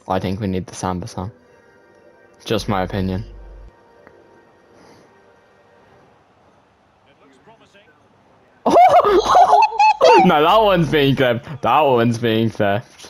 I think we need the Samba song. Just my opinion. No, that one's being clipped. That one's being theft.